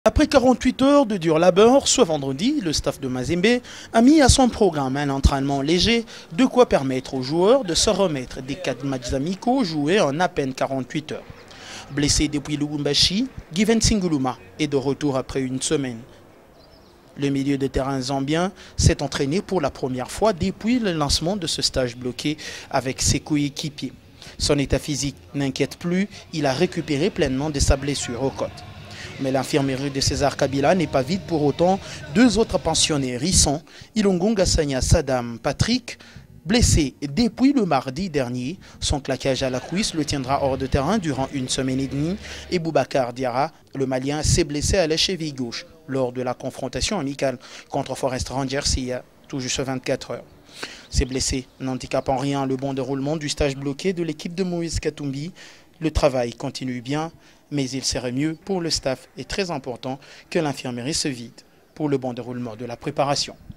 Après 48 heures de dur labeur, ce vendredi, le staff de Mazembe a mis à son programme un entraînement léger, de quoi permettre aux joueurs de se remettre des 4 matchs amicaux joués en à peine 48 heures. Blessé depuis Lubumbashi, Given Singuluma est de retour après une semaine. Le milieu de terrain zambien s'est entraîné pour la première fois depuis le lancement de ce stage bloqué avec ses coéquipiers. Son état physique n'inquiète plus, il a récupéré pleinement de sa blessure aux côtes. Mais l'infirmerie de César Kabila n'est pas vide pour autant. 2 autres pensionnaires y sont Ilongonga Sanya Sadam Patrick, blessé depuis le mardi dernier. Son claquage à la cuisse le tiendra hors de terrain durant une semaine et demie. Et Boubacar Diarra, le Malien, s'est blessé à la cheville gauche lors de la confrontation amicale contre Forest Rangers il y a tout juste 24 heures. Ces blessés n'handicapent en rien le bon déroulement du stage bloqué de l'équipe de Moïse Katumbi. Le travail continue bien, mais il serait mieux pour le staff et très important que l'infirmerie se vide pour le bon déroulement de la préparation.